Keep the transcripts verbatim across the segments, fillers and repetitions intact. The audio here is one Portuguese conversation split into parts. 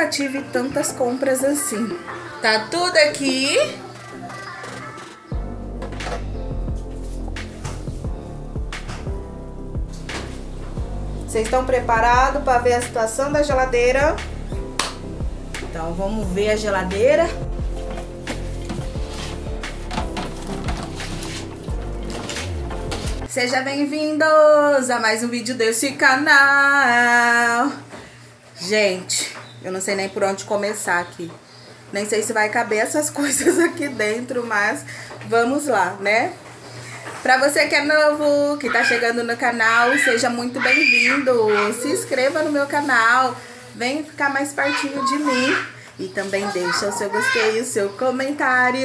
nunca tive tantas compras assim. Tá tudo aqui. Vocês estão preparados para ver a situação da geladeira? Então vamos ver a geladeira. Sejam bem-vindos a mais um vídeo desse canal. Gente, eu não sei nem por onde começar aqui. Nem sei se vai caber essas coisas aqui dentro, mas vamos lá, né? Pra você que é novo, que tá chegando no canal, seja muito bem-vindo. Se inscreva no meu canal, vem ficar mais pertinho de mim. E também deixa o seu gostei e o seu comentário.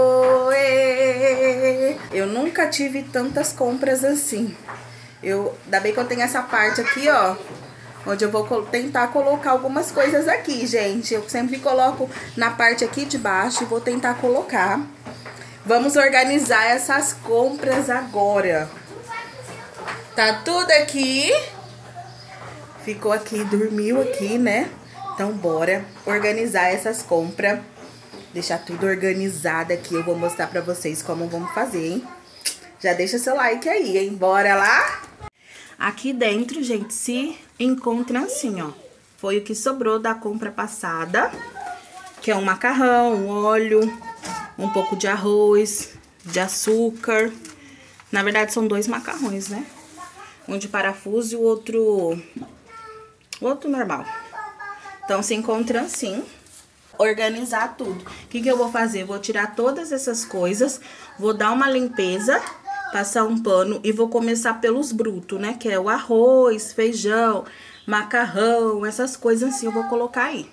Eu nunca tive tantas compras assim. Eu, ainda bem que eu tenho essa parte aqui, ó, onde eu vou tentar colocar algumas coisas aqui, gente. Eu sempre coloco na parte aqui de baixo e vou tentar colocar. Vamos organizar essas compras agora. Tá tudo aqui. Ficou aqui, dormiu aqui, né? Então, bora organizar essas compras. Deixar tudo organizado aqui. Eu vou mostrar pra vocês como vamos fazer, hein? Já deixa seu like aí, hein? Bora lá? Aqui dentro, gente, se encontra assim, ó. Foi o que sobrou da compra passada. Que é um macarrão, um óleo, um pouco de arroz, de açúcar. Na verdade, são dois macarrões, né? Um de parafuso e o outro... O outro normal. Então, se encontra assim. Organizar tudo. O que que eu vou fazer? Vou tirar todas essas coisas. Vou dar uma limpeza. Passar um pano. E vou começar pelos brutos, né? Que é o arroz, feijão, macarrão. Essas coisas assim eu vou colocar aí.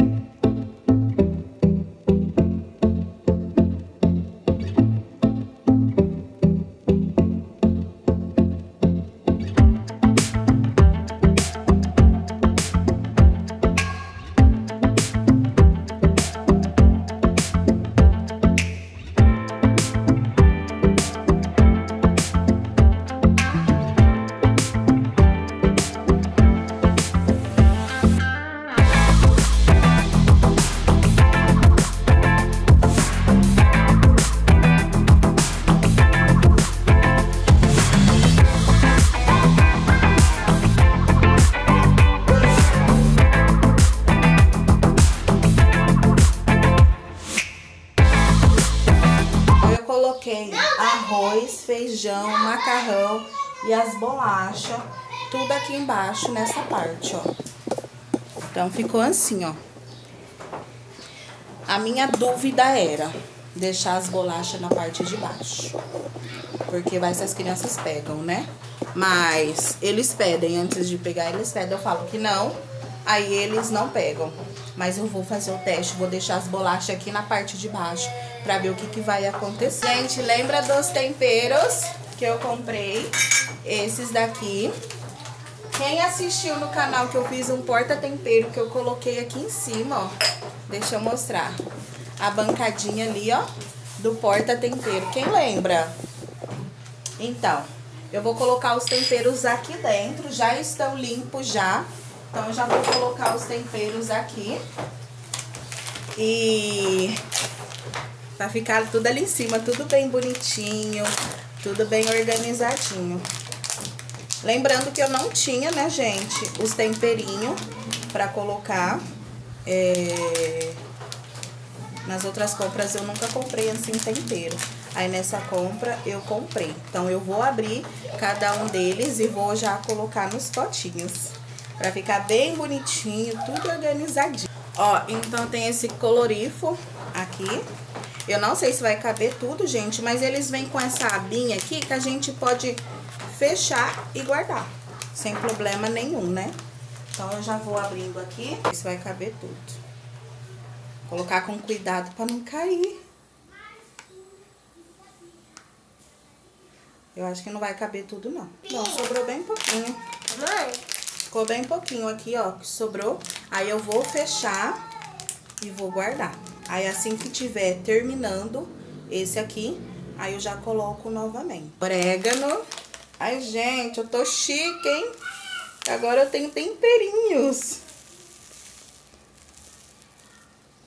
Coloquei arroz, feijão, macarrão e as bolachas, tudo aqui embaixo nessa parte, ó. Então ficou assim, ó. A minha dúvida era deixar as bolachas na parte de baixo, porque vai se as crianças pegam, né? Mas eles pedem, antes de pegar eles pedem, eu falo que não, aí eles não pegam. Mas eu vou fazer o teste, vou deixar as bolachas aqui na parte de baixo pra ver o que que vai acontecer. Gente, lembra dos temperos que eu comprei? Esses daqui. Quem assistiu no canal que eu fiz um porta-tempero que eu coloquei aqui em cima, ó. Deixa eu mostrar. A bancadinha ali, ó, do porta-tempero. Quem lembra? Então, eu vou colocar os temperos aqui dentro. Já estão limpos já. Então, eu já vou colocar os temperos aqui. E... pra ficar tudo ali em cima, tudo bem bonitinho, tudo bem organizadinho. Lembrando que eu não tinha, né, gente, os temperinhos pra colocar. É... Nas outras compras eu nunca comprei assim tempero. Aí nessa compra eu comprei. Então, eu vou abrir cada um deles e vou já colocar nos potinhos. Pra ficar bem bonitinho, tudo organizadinho. Ó, então tem esse colorifo aqui. Eu não sei se vai caber tudo, gente, mas eles vêm com essa abinha aqui que a gente pode fechar e guardar. Sem problema nenhum, né? Então, eu já vou abrindo aqui. Ver se vai caber tudo. Colocar com cuidado pra não cair. Eu acho que não vai caber tudo, não. Não, sobrou bem pouquinho. Mãe. Ficou bem pouquinho aqui, ó, que sobrou. Aí eu vou fechar e vou guardar. Aí assim que tiver terminando esse aqui, aí eu já coloco novamente. Orégano. Ai, gente, eu tô chique, hein? Agora eu tenho temperinhos.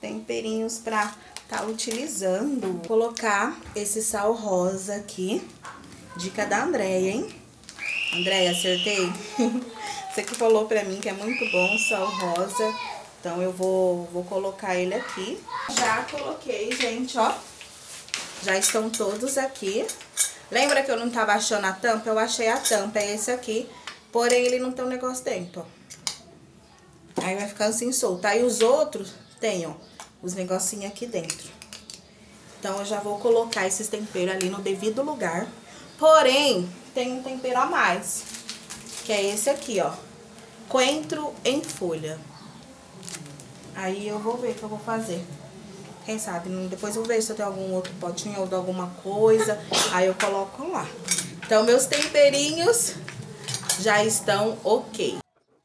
temperinhos pra tá utilizando. Vou colocar esse sal rosa aqui. Dica da Andréia, hein? Andréia, acertei? Você que falou pra mim que é muito bom o sal rosa. Então eu vou, vou colocar ele aqui. Já coloquei, gente, ó. Já estão todos aqui. Lembra que eu não tava achando a tampa? Eu achei a tampa, é esse aqui. Porém, ele não tem um negócio dentro, ó. Aí vai ficar assim solto. Aí os outros tem, ó, os negocinhos aqui dentro. Então, eu já vou colocar esses temperos ali no devido lugar. Porém, tem um tempero a mais, que é esse aqui, ó. Coentro em folha. Aí eu vou ver o que eu vou fazer. Quem sabe, depois eu vou ver se eu tenho algum outro potinho ou de alguma coisa. Aí eu coloco lá. Então, meus temperinhos já estão ok.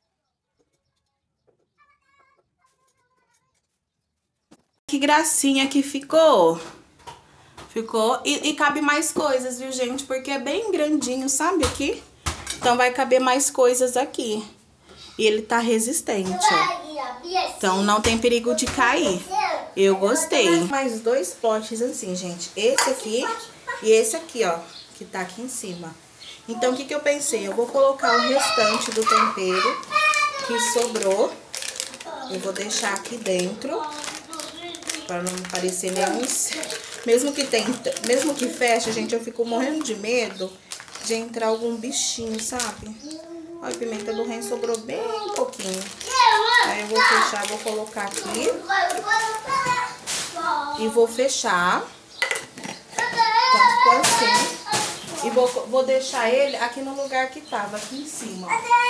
Que gracinha que ficou. Ficou. E, e cabe mais coisas, viu, gente? Porque é bem grandinho, sabe, aqui? Então, vai caber mais coisas aqui. E ele tá resistente, ó. Então, não tem perigo de cair. Eu gostei. Mais dois potes assim, gente. Esse aqui e esse aqui, ó. Que tá aqui em cima. Então, o que que eu pensei? Eu vou colocar o restante do tempero que sobrou. Eu vou deixar aqui dentro. Pra não parecer nenhum... Mesmo que, tem, mesmo que feche, gente, eu fico morrendo de medo de entrar algum bichinho, sabe? Olha, a pimenta do reino sobrou bem pouquinho. Aí eu vou fechar, vou colocar aqui. E vou fechar. Então, ficou assim. E vou, vou deixar ele aqui no lugar que tava, aqui em cima.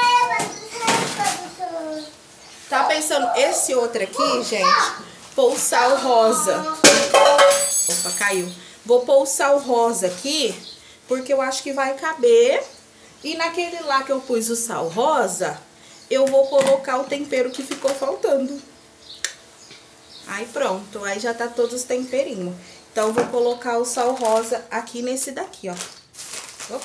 Tá pensando, esse outro aqui, gente, pôr o sal rosa. Opa, caiu. Vou pôr o sal rosa aqui, porque eu acho que vai caber. E naquele lá que eu pus o sal rosa, eu vou colocar o tempero que ficou faltando. Aí pronto, aí já tá todos os temperinhos. Então, eu vou colocar o sal rosa aqui nesse daqui, ó. Opa.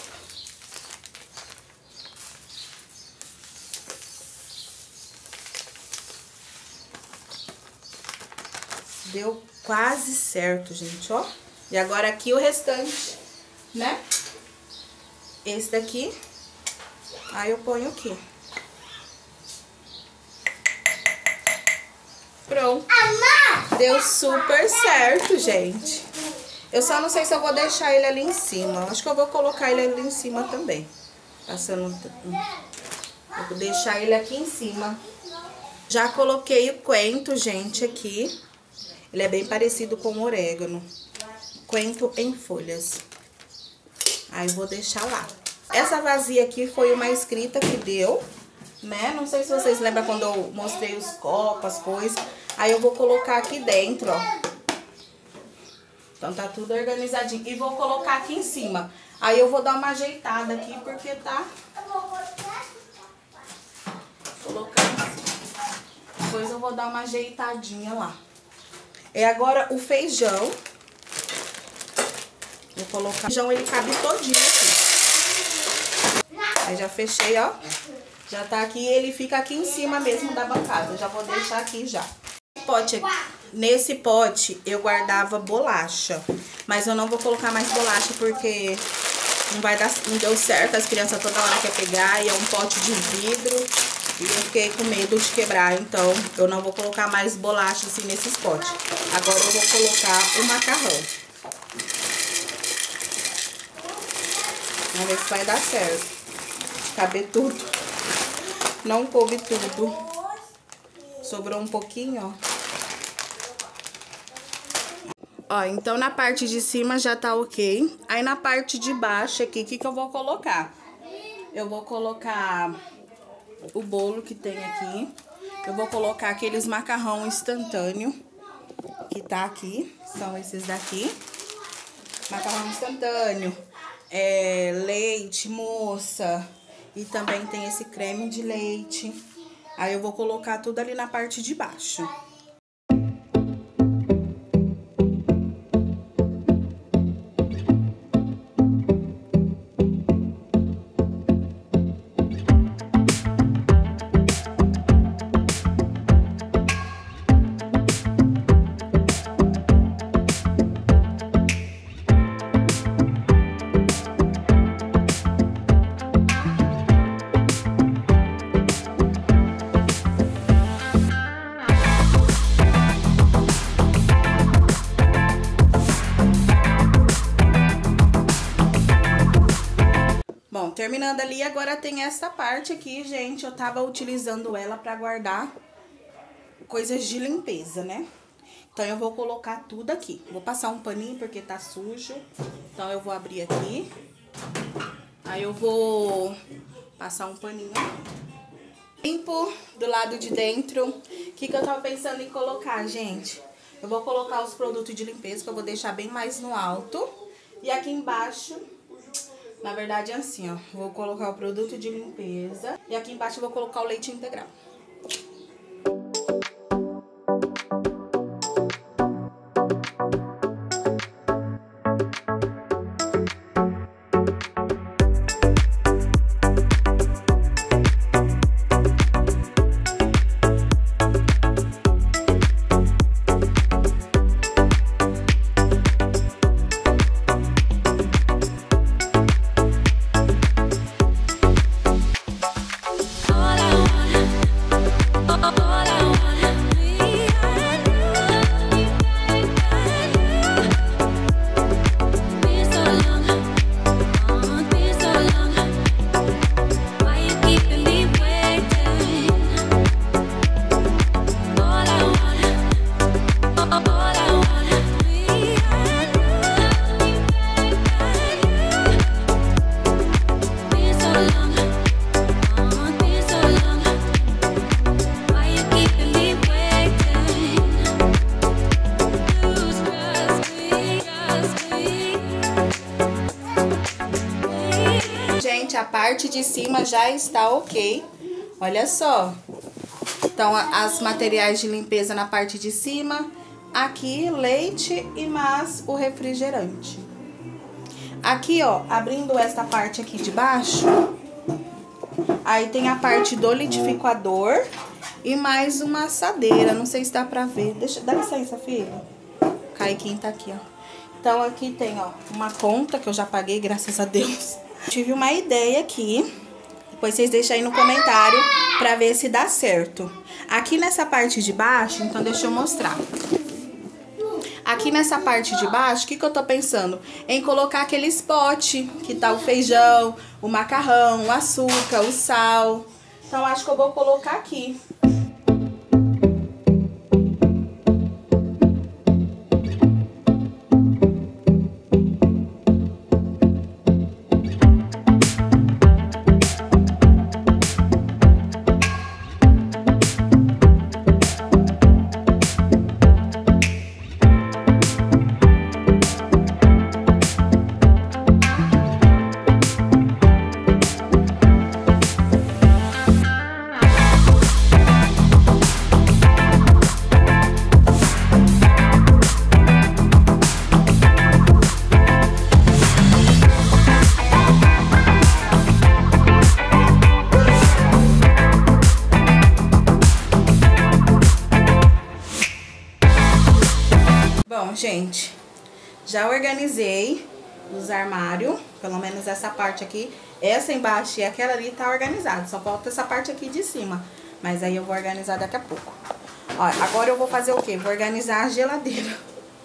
Deu quase certo, gente, ó. E agora aqui o restante, né? Esse daqui. Aí eu ponho aqui. Pronto. Deu super certo, gente. Eu só não sei se eu vou deixar ele ali em cima. Acho que eu vou colocar ele ali em cima também. Passando... Vou deixar ele aqui em cima. Já coloquei o coentro, gente, aqui. Ele é bem parecido com o orégano. Coentro em folhas. Aí vou deixar lá. Essa vazia aqui foi uma escrita que deu, né? Não sei se vocês lembram quando eu mostrei os copos, as coisas. Aí eu vou colocar aqui dentro, ó. Então tá tudo organizadinho. E vou colocar aqui em cima. Aí eu vou dar uma ajeitada aqui, porque tá... Colocando. Depois eu vou dar uma ajeitadinha lá. É agora o feijão. Vou colocar... O feijão, ele cabe todinho aqui. Aí já fechei, ó. Já tá aqui, ele fica aqui em cima mesmo da bancada. Já vou deixar aqui já. Pote aqui. Nesse pote eu guardava bolacha. Mas eu não vou colocar mais bolacha porque não vai dar, não deu certo. As crianças toda hora querem pegar e é um pote de vidro. E eu fiquei com medo de quebrar, então eu não vou colocar mais bolacha assim nesses potes. Agora eu vou colocar o macarrão. Vamos ver se vai dar certo. Caber tudo. Não coube tudo. Sobrou um pouquinho, ó. Ó, então na parte de cima já tá ok. Aí na parte de baixo aqui, o que que eu vou colocar? Eu vou colocar o bolo que tem aqui. Eu vou colocar aqueles macarrão instantâneo que tá aqui. São esses daqui. Macarrão instantâneo. É, leite, moça. E também tem esse creme de leite. Aí eu vou colocar tudo ali na parte de baixo. Terminando ali, agora tem essa parte aqui, gente. Eu tava utilizando ela pra guardar coisas de limpeza, né? Então, eu vou colocar tudo aqui. Vou passar um paninho porque tá sujo. Então, eu vou abrir aqui. Aí, eu vou passar um paninho. Limpo do lado de dentro. O que que eu tava pensando em colocar, gente? Eu vou colocar os produtos de limpeza, que eu vou deixar bem mais no alto. E aqui embaixo, na verdade é assim, ó. Vou colocar o produto de limpeza. E aqui embaixo eu vou colocar o leite integral. Gente, a parte de cima já está ok. Olha só. Então, as materiais de limpeza na parte de cima. Aqui, leite e mais o refrigerante. Aqui, ó, abrindo esta parte aqui de baixo. Aí tem a parte do liquidificador e mais uma assadeira. Não sei se dá pra ver. Deixa, dá licença, filho. Kaiquinho tá aqui, ó. Então, aqui tem, ó, uma conta que eu já paguei, graças a Deus. Tive uma ideia aqui, depois vocês deixam aí no comentário pra ver se dá certo. Aqui nessa parte de baixo, então deixa eu mostrar. Aqui nessa parte de baixo, o que que eu tô pensando? Em colocar aquele spot, que tá o feijão, o macarrão, o açúcar, o sal. Então acho que eu vou colocar aqui. Bom, gente, já organizei os armários, pelo menos essa parte aqui, essa embaixo e aquela ali tá organizada, só falta essa parte aqui de cima, mas aí eu vou organizar daqui a pouco. Ó, agora eu vou fazer o quê? Vou organizar a geladeira.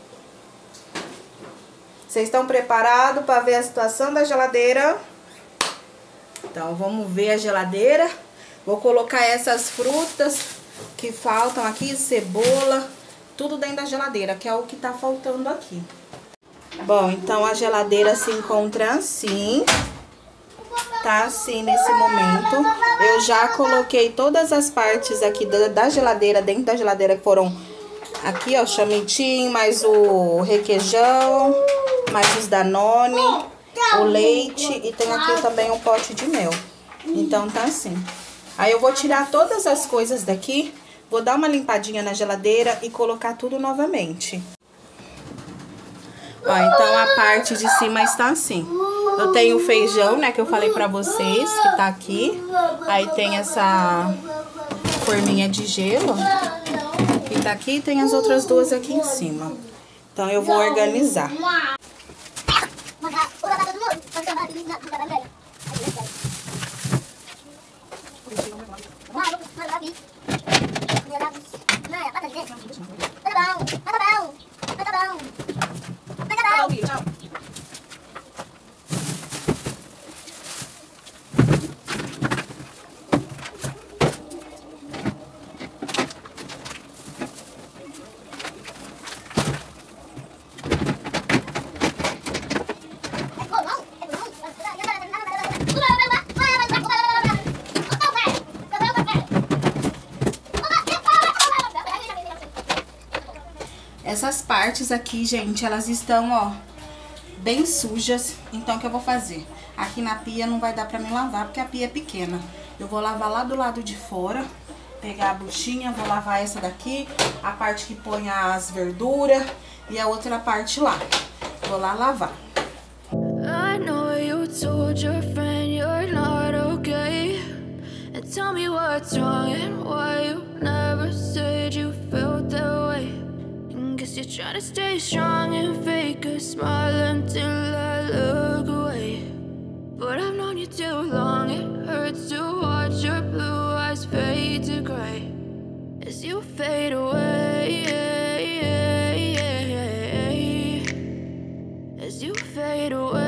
Vocês estão preparados para ver a situação da geladeira? Então, vamos ver a geladeira. Vou colocar essas frutas que faltam aqui, cebola, tudo dentro da geladeira, que é o que tá faltando aqui. Bom, então a geladeira se encontra assim. Tá assim nesse momento. Eu já coloquei todas as partes aqui da, da geladeira, dentro da geladeira, que foram aqui, ó, chametinho, mais o requeijão, mais os Danone, o leite e tem aqui também um pote de mel. Então tá assim. Aí eu vou tirar todas as coisas daqui, vou dar uma limpadinha na geladeira e colocar tudo novamente. Ó, então a parte de cima está assim. Eu tenho o feijão, né, que eu falei pra vocês, que tá aqui. Aí tem essa forminha de gelo, que tá aqui, e tem as outras duas aqui em cima. Então eu vou organizar. Essas partes aqui, gente, elas estão, ó, bem sujas. Então, o que eu vou fazer? Aqui na pia não vai dar pra me lavar, porque a pia é pequena. Eu vou lavar lá do lado de fora, pegar a buchinha, vou lavar essa daqui, a parte que põe as verduras e a outra parte lá. Vou lá lavar. I know you told your friend you're not okay, and tell me what's wrong and why you never said you felt that way. And guess you're trying to stay strong and fake a smile until I look away. But I've known you too long, it hurts to watch your blue eyes fade to gray as you fade away, as you fade away.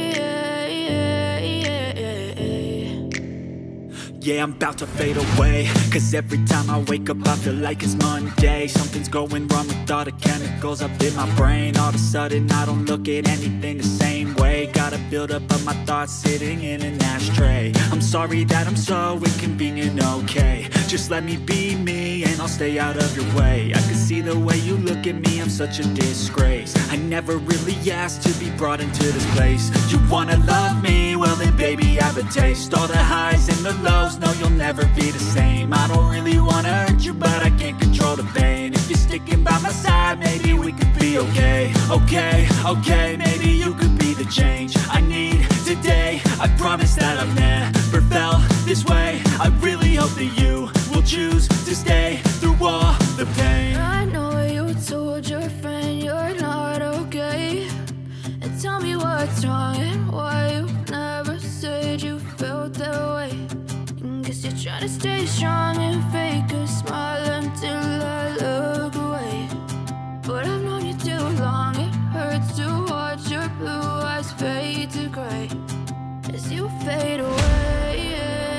Yeah, I'm about to fade away, cause every time I wake up I feel like it's Monday. Something's going wrong with all the chemicals up in my brain. All of a sudden I don't look at anything the same way. Gotta build up of my thoughts sitting in an ashtray. I'm sorry that I'm so inconvenient, okay. Just let me be me and I'll stay out of your way. I can see the way you look at me, I'm such a disgrace. I never really asked to be brought into this place. You wanna love me? Well then baby have a taste. All the highs and the lows, no you'll never be the same. I don't really wanna hurt you but I can't control the pain. If you're sticking by my side maybe we could be okay. Okay, okay, maybe you could be the change I need today. I promise that I've never felt this way. I really hope that you will choose to stay through all the pain. I know you told your friend you're not okay, and tell me what's wrong and why you never said you felt that way. And guess you're trying to stay strong and fake a smile until I look away. But I've known you too long, it hurts to watch your blue eyes fade to gray as you fade away,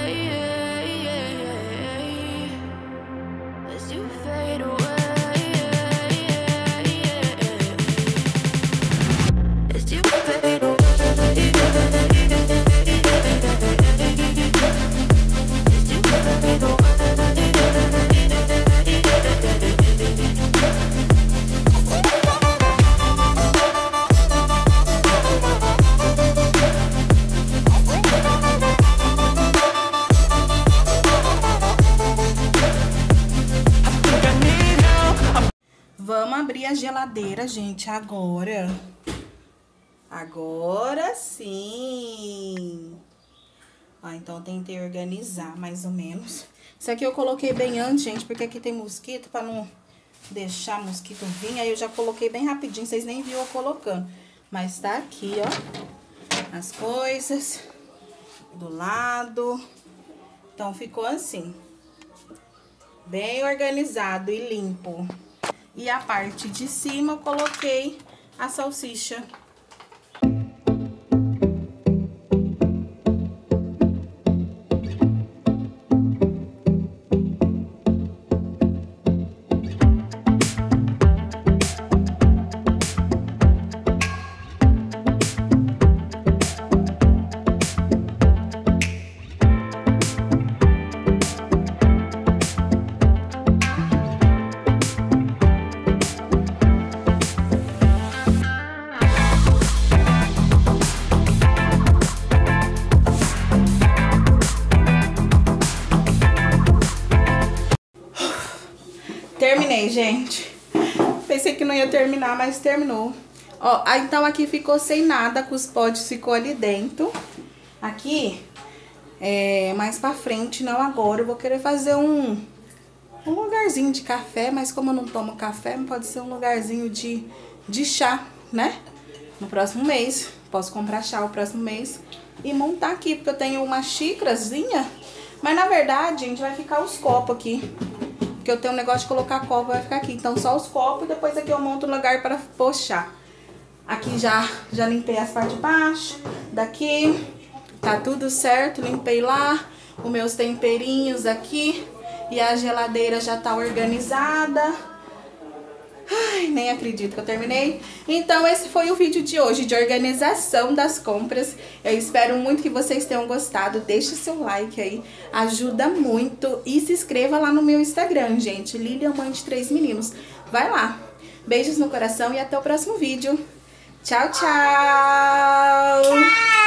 as you fade away, as you fade away. Vamos abrir a geladeira, gente, agora. Agora sim. Ó, então eu tentei organizar mais ou menos. Isso aqui eu coloquei bem antes, gente, porque aqui tem mosquito, pra não deixar mosquito vir. Aí eu já coloquei bem rapidinho, vocês nem viram eu colocando. Mas tá aqui, ó, as coisas do lado. Então ficou assim, bem organizado e limpo. E a parte de cima eu coloquei a salsicha. Terminei, gente. Pensei que não ia terminar, mas terminou. Ó, então aqui ficou sem nada, com os potes ficou ali dentro. Aqui, é, mais pra frente, não agora, eu vou querer fazer um, um lugarzinho de café, mas como eu não tomo café, pode ser um lugarzinho de, de chá, né? No próximo mês, posso comprar chá o próximo mês e montar aqui, porque eu tenho uma xícarazinha, mas na verdade, gente, vai ficar os copos aqui. Porque eu tenho um negócio de colocar copo, vai ficar aqui. Então só os copos e depois aqui eu monto um lugar para pôr chá. Aqui já, já limpei as partes de baixo. Daqui tá tudo certo, limpei lá. Os meus temperinhos aqui. E a geladeira já tá organizada. Ai, nem acredito que eu terminei. Então esse foi o vídeo de hoje de organização das compras. Eu espero muito que vocês tenham gostado. Deixe seu like aí, ajuda muito. E se inscreva lá no meu Instagram, gente, Lilian Mãe de Três Meninos. Vai lá. Beijos no coração e até o próximo vídeo. Tchau, tchau!